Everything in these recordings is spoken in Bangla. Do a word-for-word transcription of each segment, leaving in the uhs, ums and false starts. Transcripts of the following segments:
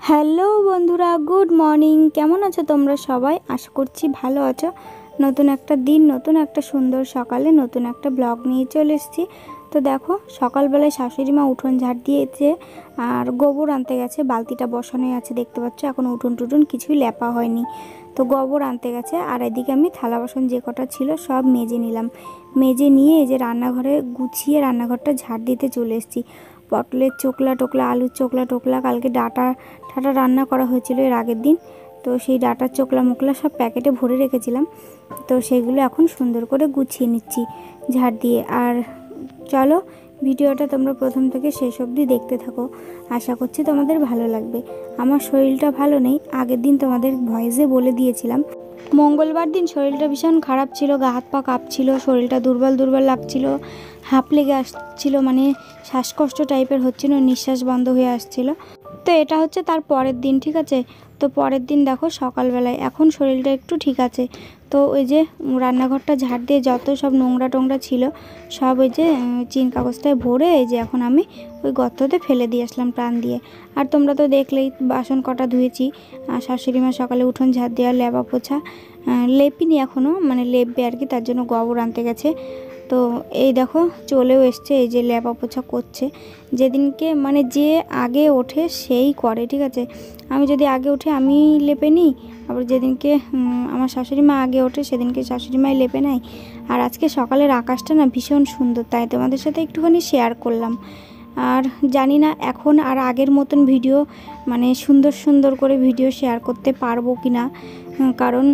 হ্যালো বন্ধুরা, গুড মর্নিং। কেমন আছো তোমরা সবাই? আশা করছি ভালো আছো। নতুন একটা দিন, নতুন একটা সুন্দর সকালে নতুন একটা ব্লগ নিয়ে চলে এসেছি। তো দেখো, সকালবেলায় শাশুড়ি মা উঠোন ঝাড় দিয়েছে আর গোবর আনতে গেছে। বালতিটা বসানোই আছে, দেখতে পাচ্ছ। এখন উঠোন টুটুন কিছুই লেপা হয়নি, তো গোবর আনতে গেছে। আর এদিকে আমি থালা বাসন যে কটা ছিল সব মেজে নিলাম। মেজে নিয়ে এই যে রান্নাঘরে গুছিয়ে রান্নাঘরটা ঝাড় দিতে চলে এসেছি। পটলের চোকলা টোকলা, আলুর চোকলা টোকলা, কালকে ডাটা ঠাটা রান্না করা হয়েছিল এর আগের দিন, তো সেই ডাটার চোকলা মোকলা সব প্যাকেটে ভরে রেখেছিলাম। তো সেগুলো এখন সুন্দর করে গুছিয়ে নিচ্ছি ঝাড় দিয়ে। আর চলো, ভিডিওটা তোমরা প্রথম থেকে শেষ অবধি দেখতে থাকো, আশা করছি তোমাদের ভালো লাগবে। আমার শরীরটা ভালো নেই, আগের দিন তোমাদের ভয়েসে বলে দিয়েছিলাম। মঙ্গলবার দিন শরীরটা ভীষণ খারাপ ছিল, গা হাত পা কাঁপছিল, শরীরটা দুর্বল দুর্বল লাগছিল, হাঁপ লেগে আসছিল, মানে শ্বাসকষ্ট টাইপের হচ্ছিল, নিঃশ্বাস বন্ধ হয়ে আসছিল। তো এটা হচ্ছে তার পরের দিন, ঠিক আছে। তো পরের দিন দেখো সকালবেলায় এখন শরীরটা একটু ঠিক আছে। তো ওই যে রান্নাঘরটা ঝাড় দিয়ে যত সব নোংরা টোংরা ছিল সব ওই যে চিন কাগজটায় ভরে এই যে এখন আমি ওই গর্ততে ফেলে দিয়ে আসলাম প্রাণ দিয়ে। আর তোমরা তো দেখলেই বাসন কটা ধুয়েছি। আর শাশুড়ি মা সকালে উঠোন ঝাড় দেওয়া, লেপা পোছা লেপিনি এখনও, মানে লেপবে আর কি, তার জন্য গোবর আনতে গেছে। তো এই দেখো চলেও এসছে, এই যে লেপা পোছা করছে। যেদিনকে মানে যে আগে ওঠে সেই করে, ঠিক আছে। আমি যদি আগে উঠে আমি লেপে নিই, আবার যেদিনকে আমার শাশুড়ি মা আগে ওঠে সেদিনকে শাশুড়ি মাই লেপে নেয়। আর আজকে সকালের আকাশটা না ভীষণ সুন্দর, তাই তোমাদের সাথে একটুখানি শেয়ার করলাম। আর জানি না এখন আর আগের মতন ভিডিও, মানে সুন্দর সুন্দর করে ভিডিও শেয়ার করতে পারবো কি না, কারণ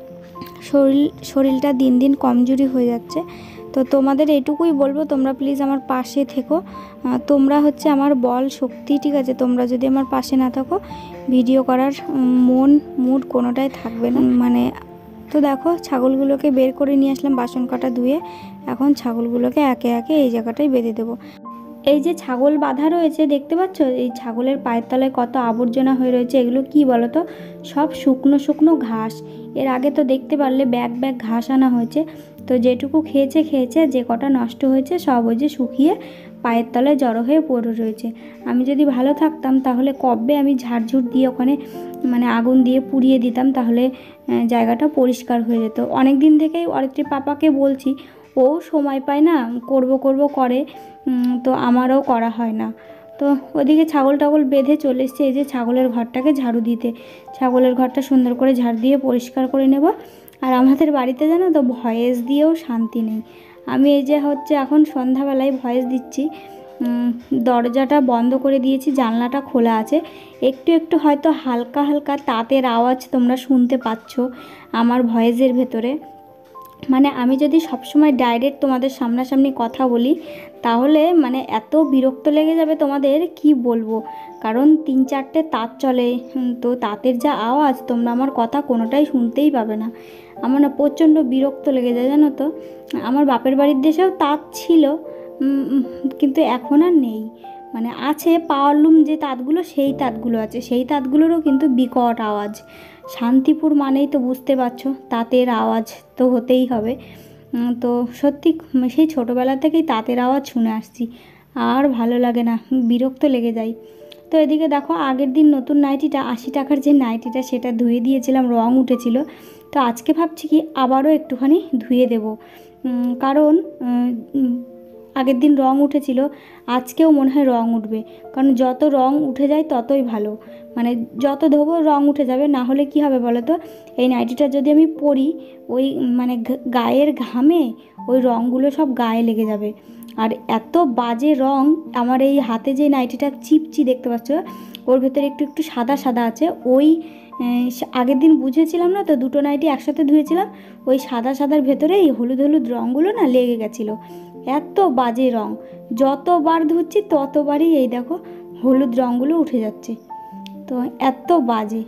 শরীর শরীরটা দিন দিন কমজোরি হয়ে যাচ্ছে। তো তোমাদের এইটুকুই বলবো, তোমরা প্লিজ আমার পাশে থেকো। তোমরা হচ্ছে আমার বল শক্তি, ঠিক আছে। তোমরা যদি আমার পাশে না থাকো, ভিডিও করার মন মুড কোনোটাই থাকবে না, মানে। তো দেখো ছাগলগুলোকে বের করে নিয়ে আসলাম বাসন কাটা ধুয়ে। এখন ছাগলগুলোকে একে একে এই জায়গাটায় বেঁধে দেবো। এই যে ছাগল বাঁধা রয়েছে দেখতে পাচ্ছ, এই ছাগলের পায়ের তলায় কত আবর্জনা হয়ে রয়েছে। এগুলো কি বলো তো, সব শুকনো শুকনো ঘাস। এর আগে তো দেখতে পারলে ব্যাগ ব্যাগ ঘাস আনা হয়েছে, তো যেটুকু খেয়েছে খেয়েছে, যে কটা নষ্ট হয়েছে সব ওই যে শুকিয়ে পায়ের তলায় জড়ো হয়ে পড়ে রয়েছে। আমি যদি ভালো থাকতাম তাহলে কবে আমি ঝাড়ঝুড় দিয়ে ওখানে মানে আগুন দিয়ে পুড়িয়ে দিতাম, তাহলে জায়গাটা পরিষ্কার হয়ে যেত। অনেক দিন থেকেই অরিত্রী পাপাকে বলছি, ও সময় পায় না, করব করব করে, তো আমারও করা হয় না। তো ওদিকে ছাগল টাগল বেঁধে চলে এসছে এই যে ছাগলের ঘরটাকে ঝাড়ু দিতে। ছাগলের ঘরটা সুন্দর করে ঝাড়ু দিয়ে পরিষ্কার করে নেব। আর আমাদের বাড়িতে জানো তো ভয়েস দিয়েও শান্তি নেই। আমি এই যে হচ্ছে এখন সন্ধ্যাবেলায় ভয়েস দিচ্ছি, দরজাটা বন্ধ করে দিয়েছি, জানলাটা খোলা আছে, একটু একটু হয়তো হালকা হালকা তাঁতের আওয়াজ তোমরা শুনতে পাচ্ছ আমার ভয়েসের ভেতরে। মানে আমি যদি সবসময় ডাইরেক্ট তোমাদের সামনাসামনি কথা বলি তাহলে মানে এত বিরক্ত লেগে যাবে তোমাদের, কি বলবো। কারণ তিন চারটে তাঁত চলে, তো তাঁতের যা আওয়াজ তোমরা আমার কথা কোনোটাই শুনতেই পাবে না। আমার না প্রচণ্ড বিরক্ত লেগে যায় জানো তো। আমার বাপের বাড়ির দেশেও তাঁত ছিল, কিন্তু এখন আর নেই। মানে আছে পাওয়ারলুম যে তাঁতগুলো, সেই তাঁতগুলো আছে, সেই তাঁতগুলোরও কিন্তু বিকট আওয়াজ। শান্তিপুর মানেই তো বুঝতে পারছো তাঁতের আওয়াজ তো হতেই হবে। তো সত্যি সেই ছোটোবেলা থেকেই তাঁতের আওয়াজ শুনে আসছি, আর ভালো লাগে না, বিরক্ত লেগে যায়। তো এদিকে দেখো আগের দিন নতুন নাইটিটা, আশি টাকার যে নাইটিটা সেটা ধুয়ে দিয়েছিলাম, রং উঠেছিল। তো আজকে ভাবছি কি আবারও একটুখানি ধুয়ে দেব, কারণ আগের দিন রং উঠেছিল, আজকেও মনে হয় রং উঠবে। কারণ যত রং উঠে যায় ততই ভালো, মানে যত ধোবো রং উঠে যাবে। না হলে কি হবে বলো তো, এই নাইটিটা যদি আমি পরি ওই মানে গায়ের ঘামে ওই রঙগুলো সব গায়ে লেগে যাবে। আর এত বাজে রং আমার এই হাতে যে নাইটিটা চিপচি দেখতে পাচ্ছ, ওর ভেতরে একটু একটু সাদা সাদা আছে। ওই আগের দিন বুঝেছিলাম না তো, দুটো নাইটি একসাথে ধুয়েছিলাম, ওই সাদা সাদার ভেতরে এই হলুদ হলুদ রঙগুলো না লেগে গেছিলো। এত বাজে রং, যতবার ধুচ্ছি ততবারই এই দেখো হলুদ রঙগুলো উঠে যাচ্ছে, তো এত বাজে।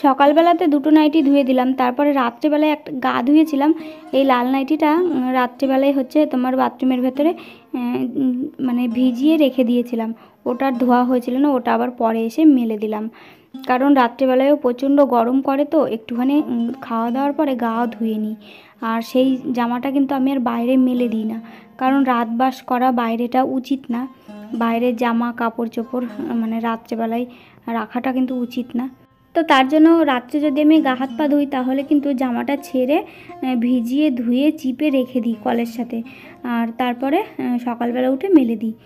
সকালবেলাতে দুটো নাইটি ধুয়ে দিলাম, তারপরে রাত্রেবেলায় একটা গা ধুয়েছিলাম। এই লাল নাইটিটা রাত্রেবেলায় হচ্ছে তোমার বাথরুমের ভেতরে মানে ভিজিয়ে রেখে দিয়েছিলাম, ওটার ধোয়া হয়েছিল না, ওটা আবার পরে এসে মেলে দিলাম। কারণ রাত্রেবেলায়ও প্রচণ্ড গরম করে, তো একটুখানি খাওয়া দাওয়ার পরে গাও ধুয়ে নিই। আর সেই জামাটা কিন্তু আমি আর বাইরে মেলে দিই না, কারণ রাত বাস করা বাইরেটা উচিত না। বাইরের জামা কাপড় চোপড় মানে রাত্রেবেলায় রাখাটা কিন্তু উচিত না। তো তার জন্য রাত্রে যদি আমি গা হাত পা ধুই তাহলে কিন্তু জামাটা ছেড়ে ভিজিয়ে ধুয়ে চিপে রেখে দিই কলের সাথে, আর তারপরে সকালবেলা উঠে মেলে দিই।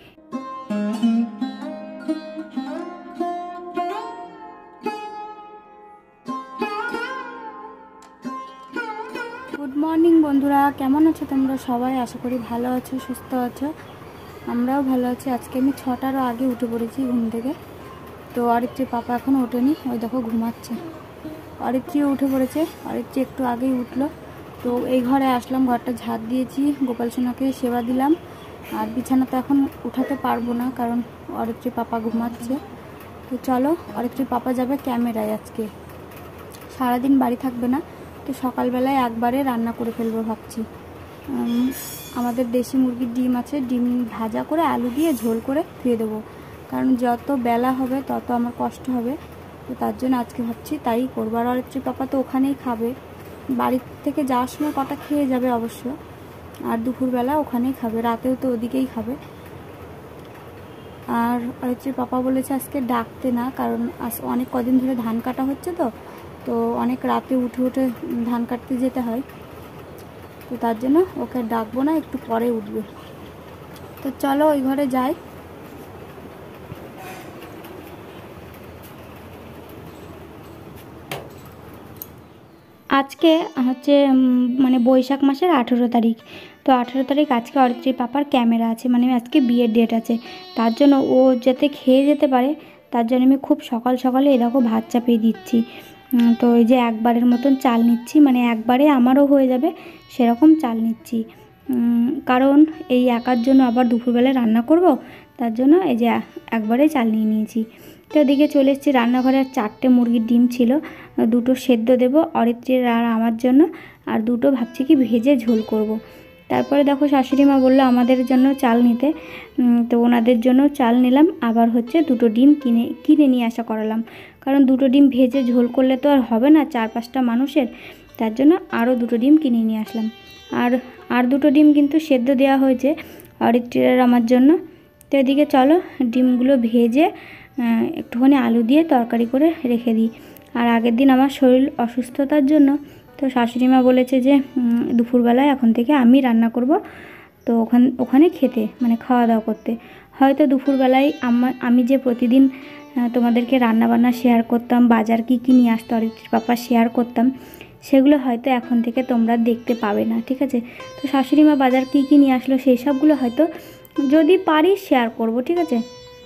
গুড মর্নিং বন্ধুরা, কেমন আছো তোমরা সবাই? আশা করি ভালো আছো, সুস্থ আছো। আমরাও ভালো আছি। আজকে আমি ছটারও আগে উঠে পড়েছি ঘুম থেকে। তো অরিত্রীর পাপা এখনও ওঠেনি, ওই দেখো ঘুমাচ্ছে। অরিত্রীও উঠে পড়েছে, অরিত্রী একটু আগেই উঠলো। তো এই ঘরে আসলাম, ঘরটা ঝাড় দিয়েছি, গোপাল সোনাকে সেবা দিলাম। আর বিছানা তো এখন উঠাতে পারবো না, কারণ অরিত্রীর পাপা ঘুমাচ্ছে। তো চলো, অরিত্রীর পাপা যাবে ক্যামেরায়, আজকে সারাদিন বাড়ি থাকবে না। তো সকালবেলায় একবারে রান্না করে ফেলবো ভাবছি। আমাদের দেশি মুরগির ডিম আছে, ডিম ভাজা করে আলু দিয়ে ঝোল করে ধুয়ে দেবো, কারণ যত বেলা হবে তত আমার কষ্ট হবে। তো তার জন্য আজকে ভাবছি তাই করবো। আর অরিত্রীর পাপা তো ওখানেই খাবে, বাড়ি থেকে যাওয়ার সময় কটা খেয়ে যাবে অবশ্য, আর দুপুরবেলা ওখানেই খাবে, রাতেও তো ওদিকেই খাবে। আর অরিত্রীর পাপা বলেছে আজকে ডাকতে না, কারণ আজ অনেক কদিন ধরে ধান কাটা হচ্ছে, তো তো অনেক রাতে উঠে উঠে ধান কাটতে যেতে হয়। তো তার জন্য ওকে ডাকবো না, একটু পরে উঠবে। তো চলো ওই ঘরে যাই। আজকে হচ্ছে মানে বৈশাখ মাসের আঠেরো তারিখ। তো আঠেরো তারিখ আজকে অরিত্রীর পাপার ক্যামেরা আছে, মানে আজকে বিয়ের ডেট আছে। তার জন্য ও যাতে খেয়ে যেতে পারে, তার জন্য আমি খুব সকাল সকালে এরকম ভাত চাপিয়ে দিচ্ছি। তো এই যে একবারের মতন চাল নিচ্ছি, মানে একবারে আমারও হয়ে যাবে সেরকম চাল নিচ্ছি, কারণ এই একার জন্য আবার দুপুরবেলায় রান্না করব, তার জন্য এই যে একবারে চাল নিয়ে নিয়েছি। তো ওদিকে চলে এসেছি রান্নাঘরে। আর চারটে মুরগির ডিম ছিল, দুটো সেদ্ধ দেব অরিত্রীর আর আমার জন্য, আর দুটো ভাবছি কি ভেজে ঝোল করব। তারপরে দেখো শাশুড়ি মা বললো আমাদের জন্য চাল নিতে, তো ওনাদের জন্য চাল নিলাম। আবার হচ্ছে দুটো ডিম কিনে কিনে নিয়ে আসা করালাম, কারণ দুটো ডিম ভেজে ঝোল করলে তো আর হবে না চার পাঁচটা মানুষের, তার জন্য আরও দুটো ডিম কিনে নিয়ে আসলাম। আর আর দুটো ডিম কিন্তু সেদ্ধ দেওয়া হয়েছে অরিত্রীর আর আমার জন্য। তো এদিকে চলো ডিমগুলো ভেজে একটুখানি আলু দিয়ে তরকারি করে রেখে দিই। আর আগের দিন আমার শরীর অসুস্থতার জন্য তো শাশুড়ি মা বলেছে যে দুপুরবেলায় এখন থেকে আমি রান্না করব, তো ওখান ওখানে খেতে মানে খাওয়া দাওয়া করতে। হয়তো দুপুরবেলায় আমার আমি যে প্রতিদিন তোমাদেরকে রান্নাবান্না শেয়ার করতাম, বাজার কী কী নিয়ে আসতো অরিত্রীর পাপা শেয়ার করতাম, সেগুলো হয়তো এখন থেকে তোমরা দেখতে পাবে না, ঠিক আছে? তো শাশুড়ি মা বাজার কী কী নিয়ে আসলো সেই সবগুলো হয়তো যদি পারি শেয়ার করব, ঠিক আছে?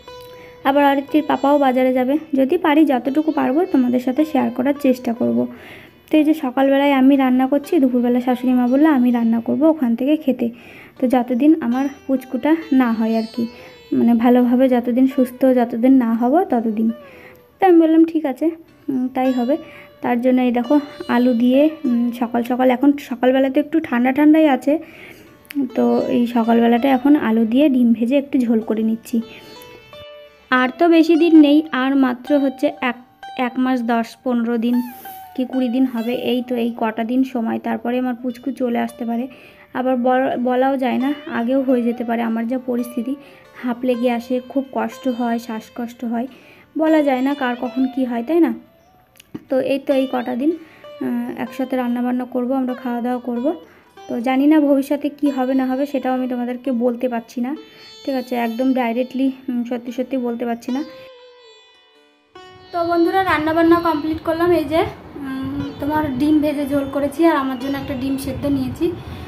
আবার অরিত্রীর পাপাও বাজারে যাবে, যদি পারি যতটুকু পারবো তোমাদের সাথে শেয়ার করার চেষ্টা করব। তো এই যে সকালবেলায় আমি রান্না করছি, দুপুরবেলা শাশুড়ি মা বললো আমি রান্না করব ওখান থেকে খেতে। তো যতদিন আমার পুচকুটা না হয় আর কি, মানে ভালোভাবে যতদিন সুস্থ যতদিন না হব ততদিন। তো আমি বললাম ঠিক আছে তাই হবে। তার জন্য এই দেখো আলু দিয়ে সকাল সকাল, এখন সকালবেলাতে একটু ঠান্ডা ঠান্ডাই আছে, তো এই সকালবেলাটা এখন আলু দিয়ে ডিম ভেজে একটু ঝোল করে নিচ্ছি। আর তো বেশি দিন নেই, আর মাত্র হচ্ছে এক এক মাস দশ পনেরো দিন কি কুড়ি দিন হবে, এই তো এই কটা দিন সময়, তারপরে আমার পুচকু চলে আসতে পারে। আবার বলাও যায় না, আগেও হয়ে যেতে পারে। আমার যা পরিস্থিতি, হাঁপ লেগে আসে, খুব কষ্ট হয়, শ্বাসকষ্ট হয়, বলা যায় না কার কখন কি হয়, তাই না? তো এই তো এই কটা দিন একসাথে রান্নাবান্না করব, আমরা খাওয়া দাওয়া করব। তো জানি না ভবিষ্যতে কি হবে না হবে, সেটাও আমি তোমাদেরকে বলতে পারছি না, ঠিক আছে? একদম ডাইরেক্টলি সত্যি সত্যি বলতে পারছি না। তো বন্ধুরা রান্নাবান্না কমপ্লিট করলাম, এই যে তোমার ডিম ভেজে ঝোল করেছি, আর আমার জন্য একটা ডিম সেদ্ধ নিয়েছি।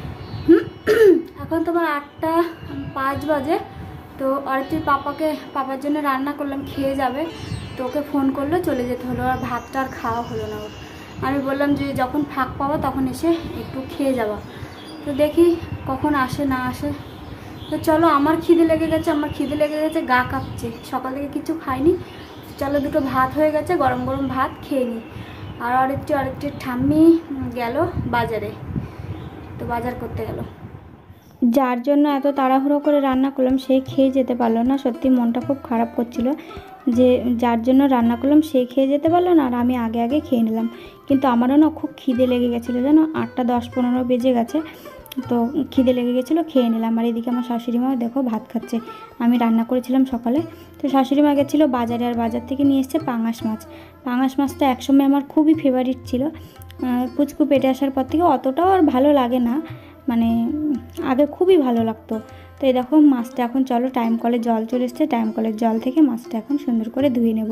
এখন তোমার আটটা পাঁচ বাজে। তো অরিত্রীর পাপাকে পাপার জন্য রান্না করলাম, খেয়ে যাবে, তো ওকে ফোন করলো, চলে যেতে হলো, আর ভাতটা আর খাওয়া হলো না ওর। আমি বললাম যে যখন ফাঁক পাবো তখন এসে একটু খেয়ে যাবা। তো দেখি কখন আসে না আসে। তো চলো, আমার খিদে লেগে গেছে, আমার খিদে লেগে গেছে, গা কাঁপছে, সকাল থেকে কিছু খাইনি। চলো দুটো ভাত হয়ে গেছে, গরম গরম ভাত খেয়ে নিই। আর আরেকটি আরেকটি ঠাম্মি গেল বাজারে, তো বাজার করতে গেল। যার জন্য এত তাড়াহুড়ো করে রান্না করলাম সেই খেয়ে যেতে পারলো না। সত্যি মনটা খুব খারাপ করছিল যে যার জন্য রান্না করলাম সে খেয়ে যেতে পারলো না আর আমি আগে আগে খেয়ে নিলাম। কিন্তু আমারও না খুব খিদে লেগে গেছিলো জানো, আটটা দশ পনেরো বেজে গেছে, তো খিদে লেগে গেছিলো, খেয়ে নিলাম। আর এদিকে আমার শাশুড়ি মাও দেখো ভাত খাচ্ছে, আমি রান্না করেছিলাম সকালে। তো শাশুড়ি মা গেছিলো বাজারে, আর বাজার থেকে নিয়ে এসছে পাঙাশ মাছ। পাঙাশ মাছটা একসময় আমার খুবই ফেভারিট ছিল, পুচকু পেটে আসার পর থেকে অতটাও আর ভালো লাগে না, মানে আগে খুবই ভালো লাগতো। তো এই দেখো মাছটা এখন চলো টাইম কলে জল চলে এসছে, টাইম কলের জল থেকে মাছটা এখন সুন্দর করে ধুয়ে নেব।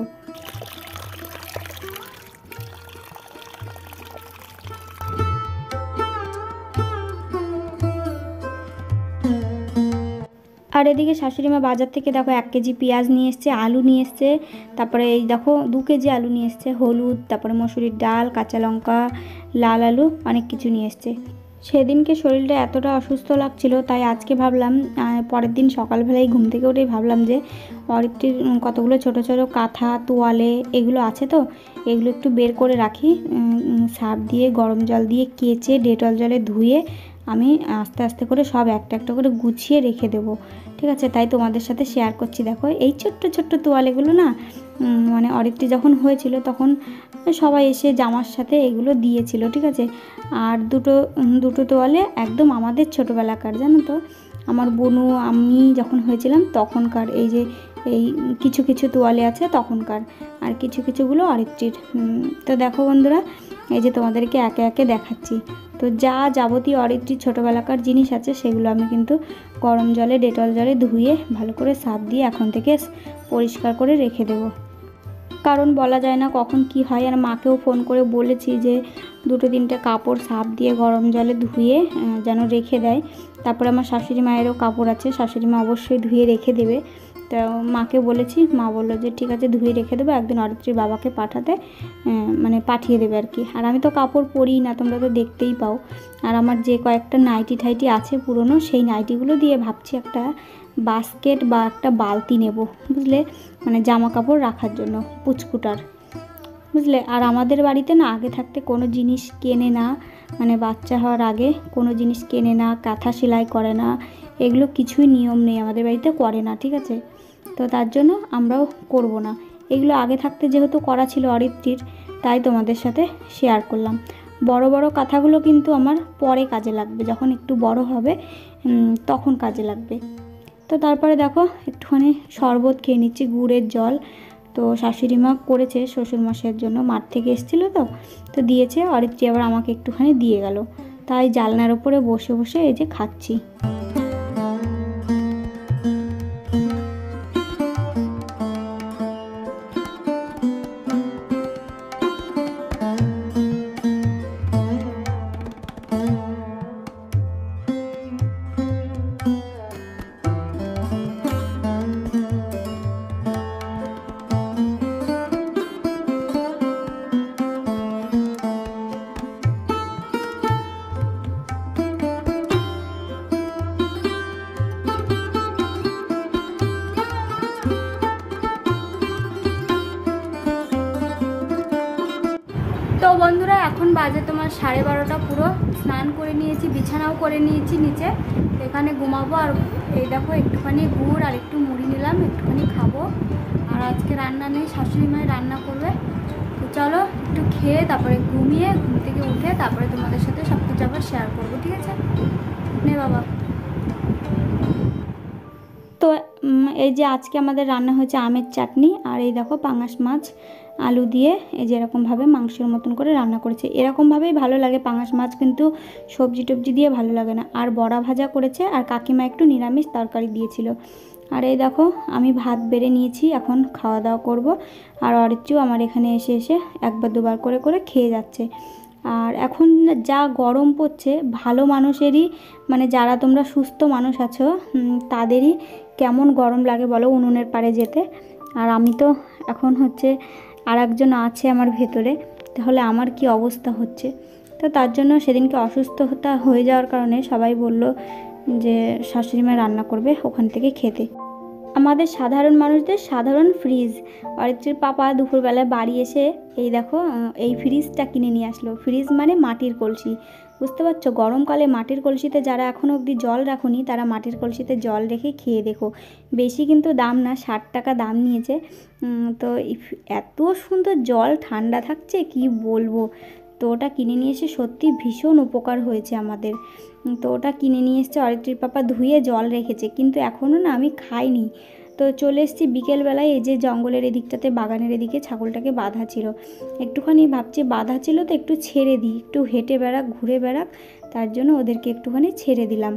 আর এদিকে শাশুড়ি মা বাজার থেকে দেখো এক কেজি পেঁয়াজ নিয়ে এসছে, আলু নিয়ে এসছে, তারপরে এই দেখো দু কেজি আলু নিয়ে এসছে, হলুদ, তারপরে মসুরির ডাল, কাঁচা লঙ্কা, লাল আলু, অনেক কিছু নিয়ে এসছে। সেদিনকে শরীরটা এতটা অসুস্থ লাগছিল, তাই আজকে ভাবলাম পরের দিন সকালবেলায় ঘুম থেকে উঠেই ভাবলাম যে অরিত্রির কতগুলো ছোট ছোট কাঁথা তোয়ালে এগুলো আছে, তো এগুলো একটু বের করে রাখি, সার্ফ দিয়ে গরম জল দিয়ে কেচে ডেটল জলে ধুয়ে আমি আস্তে আস্তে করে সব একটা একটা করে গুছিয়ে রেখে দেবো, ঠিক আছে? তাই তোমাদের সাথে শেয়ার করছি। দেখো এই ছোট্ট ছোট্ট তোয়ালেগুলো না, মানে অরিত্রি যখন হয়েছিল তখন সবাই এসে জামার সাথে এগুলো দিয়েছিল, ঠিক আছে? আর দুটো দুটো তোয়ালে একদম আমাদের ছোটোবেলাকার, জানো তো, আমার বোনু আমি যখন হয়েছিলাম তখনকার, এই যে এই কিছু কিছু তোয়ালে আছে তখনকার, আর কিছু কিছুগুলো অরিত্রির। তো দেখো বন্ধুরা, এই যে তোমাদেরকে একে একে দেখাচ্ছি। তো যা যাবতীয় অরিত্রির ছোটোবেলাকার জিনিস আছে সেগুলো আমি কিন্তু গরম জলে ডেটল জলে ধুয়ে ভালো করে সার্ফ দিয়ে এখন থেকে পরিষ্কার করে রেখে দেবো, কারণ বলা যায় না কখন কি হয়। আর মাকেও ফোন করে বলেছি যে দুটো তিনটে কাপড় সার্ফ দিয়ে গরম জলে ধুয়ে যেন রেখে দেয়। তারপরে আমার শাশুড়ি মায়েরও কাপড় আছে, শাশুড়ি মা অবশ্যই ধুয়ে রেখে দেবে। তো মাকে বলেছি, মা বললো যে ঠিক আছে ধুয়ে রেখে দেবো, একদিন অরিত্রির বাবাকে পাঠাতে মানে পাঠিয়ে দেবে আর কি। আর আমি তো কাপড় পরিই না, তোমরা তো দেখতেই পাও। আর আমার যে কয়েকটা নাইটি ঠাইটি আছে পুরনো, সেই নাইটিগুলো দিয়ে ভাবছি একটা বাস্কেট বা একটা বালতি নেব, বুঝলে, মানে জামা কাপড় রাখার জন্য পুচকুটার, বুঝলে। আর আমাদের বাড়িতে না আগে থাকতে কোনো জিনিস কেনে না, মানে বাচ্চা হওয়ার আগে কোনো জিনিস কেনে না, কাঁথা সেলাই করে না, এগুলো কিছুই নিয়ম নেই আমাদের বাড়িতে, করে না, ঠিক আছে? তো তার জন্য আমরাও করব না এগুলো। আগে থাকতে যেহেতু করা ছিল অরিত্রির, তাই তোমাদের সাথে শেয়ার করলাম। বড় বড় কাঁথাগুলো কিন্তু আমার পরে কাজে লাগবে, যখন একটু বড় হবে তখন কাজে লাগবে। তো তারপরে দেখো একটুখানি শরবত খেয়ে নিচ্ছি, গুড়ের জল। তো শাশুড়ি মা করেছে শ্বশুরমশাইয়ের জন্য, মাঠ থেকে এসেছিলো তো তো দিয়েছে, অরিত্রি আবার আমাকে একটুখানি দিয়ে গেল, তাই জানলার ওপরে বসে বসে এই যে খাচ্ছি। তো বন্ধুরা এখন বাজে তোমার সাড়ে বারোটা পুরো, স্নান করে নিয়েছি, বিছানাও করে নিয়েছি নিচে, এখানে ঘুমাবো। আর এই দেখো একটুখানি গুড় আর একটু মুড়ি নিলাম, একটুখানি খাবো। আর আজকে রান্না নেই, শাশুড়ি মাই রান্না করবে। তো চলো একটু খেয়ে তারপরে ঘুমিয়ে ঘুম থেকে উঠে তারপরে তোমাদের সাথে সব কিছু আবার শেয়ার করবো, ঠিক আছে? নে বাবা। তো এই যে আজকে আমাদের রান্না হয়েছে আমের চাটনি, আর এই দেখো পাঙাশ মাছ আলু দিয়ে এই যে এরকমভাবে মাংসের মতন করে রান্না করেছে। এরকমভাবেই ভালো লাগে পাঙাশ মাছ, কিন্তু সবজি টবজি দিয়ে ভালো লাগে না। আর বড়া ভাজা করেছে, আর কাকিমা একটু নিরামিষ তরকারি দিয়েছিল। আর এই দেখো আমি ভাত বেড়ে নিয়েছি, এখন খাওয়া দাওয়া করব। আর অরিত্রিও আমার এখানে এসে এসে একবার দুবার করে করে খেয়ে যাচ্ছে। আর এখন যা গরম পড়ছে, ভালো মানুষেরই, মানে যারা তোমরা সুস্থ মানুষ আছো তাদেরই কেমন গরম লাগে বলো উনুনের পাড়ে যেতে। আর আমি তো এখন হচ্ছে আর একজন আছে আমার ভেতরে, তাহলে আমার কি অবস্থা হচ্ছে। তো তার জন্য সেদিনকে অসুস্থতা হয়ে যাওয়ার কারণে সবাই বলল যে শাশুড়ি মা রান্না করবে ওখান থেকে খেতে। আমাদের সাধারণ মানুষদের সাধারণ ফ্রিজ। অরিত্রীর পাপা দুপুরবেলায় বাড়ি এসে এই দেখো এই ফ্রিজটা কিনে নিয়ে আসলো। ফ্রিজ মানে মাটির কলসি, বুঝতে পারছো? গরমকালে মাটির কলসিতে যারা এখনও অবধি জল রাখুনি তারা মাটির কলসিতে জল রেখে খেয়ে দেখো। বেশি কিন্তু দাম না, ষাট টাকা দাম নিয়েছে। তো এত সুন্দর জল ঠান্ডা থাকছে কি বলবো। তো ওটা কিনে নিয়ে এসে সত্যি ভীষণ উপকার হয়েছে আমাদের। তো ওটা কিনে নিয়ে এসছে, অরিত্রীর পাপা ধুয়ে জল রেখেছে, কিন্তু এখনও না আমি খাইনি। তো চলে এসেছি বিকেলবেলায়, এই যে জঙ্গলের এদিকটাতে বাগানের এদিকে ছাগলটাকে বাঁধা ছিল, একটুখানি ভাবছি বাঁধা ছিল তো একটু ছেড়ে দিই, একটু হেঁটে বেড়াক ঘুরে বেড়াক, তার জন্য ওদেরকে একটুখানি ছেড়ে দিলাম।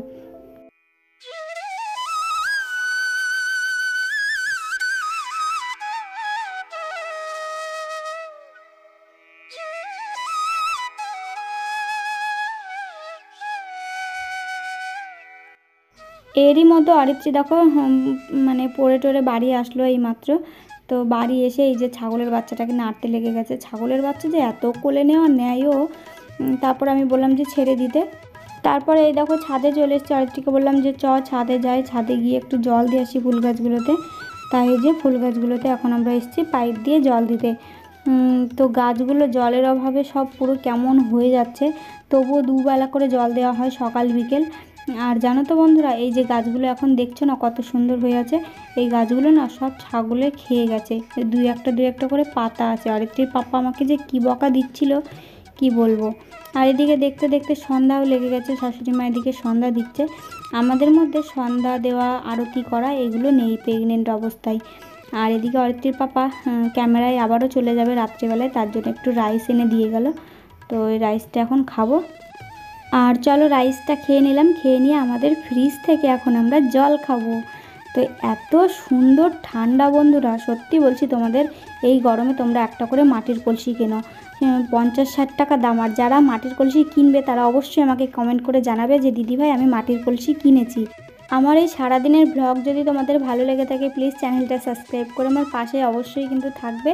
এরই মতো অরিত্রী দেখো মানে পড়ে টরে বাড়ি আসলো এই মাত্র। তো বাড়ি এসে এই যে ছাগলের বাচ্চাটাকে নাড়তে লেগে গেছে। ছাগলের বাচ্চা যে এত কোলে নেওয়া নেয়ও, তারপর আমি বললাম যে ছেড়ে দিতে। তারপরে এই দেখো ছাদে চলে এসেছি, অরিত্রীকে বললাম যে চ ছাদে যাই, ছাদে গিয়ে একটু জল দিয়ে আসি ফুল গাছগুলোতে। তাই যে ফুল গাছগুলোতে এখন আমরা এসেছি পাইপ দিয়ে জল দিতে। তো গাছগুলো জলের অভাবে সব পুরো কেমন হয়ে যাচ্ছে, তবুও দুবেলা করে জল দেওয়া হয় সকাল বিকেল। আর জানো তো বন্ধুরা, এই যে গাছগুলো এখন দেখছো না কত সুন্দর হয়ে আছে, এই গাছগুলো না সব ছাগলে খেয়ে গেছে। দুই একটা দুই একটা করে পাতা আছে। অরিত্রীর পাপা আমাকে যে কী বকা দিচ্ছিল কি বলবো। আর এদিকে দেখতে দেখতে সন্ধ্যাও লেগে গেছে, শাশুড়ি মা এদিকে সন্ধ্যা দিচ্ছে। আমাদের মধ্যে সন্ধ্যা দেওয়া আরতি করা এগুলো নেই প্রেগনেন্ট অবস্থায়। আর এদিকে অরিত্রীর পাপা ক্যামেরায় আবারও চলে যাবে রাত্রিবেলায়, তার জন্য একটু রাইস এনে দিয়ে গেল। তো এই রাইসটা এখন খাবো। আর চলো রাইসটা খেয়ে নিলাম, খেয়ে নিয়ে আমাদের ফ্রিজ থেকে এখন আমরা জল খাবো। তো এত সুন্দর ঠান্ডা বন্ধুরা, সত্যি বলছি তোমাদের, এই গরমে তোমরা একটা করে মাটির কলসি কেনো, পঞ্চাশ ষাট টাকা দাম। আর যারা মাটির কলসি কিনবে তারা অবশ্যই আমাকে কমেন্ট করে জানাবে যে দিদিভাই আমি মাটির কলসি কিনেছি। আমার এই সারাদিনের ব্লগ যদি তোমাদের ভালো লেগে থাকে প্লিজ চ্যানেলটা সাবস্ক্রাইব করে আমার পাশে অবশ্যই কিন্তু থাকবে।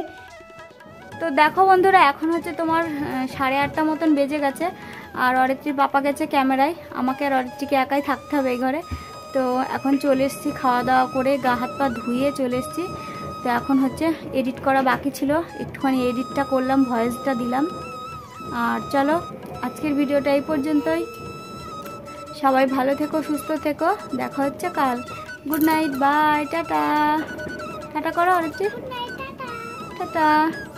তো দেখো বন্ধুরা, এখন হচ্ছে তোমার সাড়ে আটটা মতন বেজে গেছে, আর অরিত্রীর পাপা গেছে ক্যামেরায়, আমাকে আর অরিত্রীকে একাই থাকতে হবে এই ঘরে। তো এখন চলে এসেছি খাওয়া দাওয়া করে, গা হাত পা ধুয়ে চলে এসেছি। তো এখন হচ্ছে এডিট করা বাকি ছিল, একটুখানি এডিটটা করলাম, ভয়েসটা দিলাম। আর চলো আজকের ভিডিওটা এই পর্যন্তই। সবাই ভালো থেকো, সুস্থ থেকো, দেখা হচ্ছে কাল। Good night, bye, tata. Tata করো অরিত্রী, টাটা।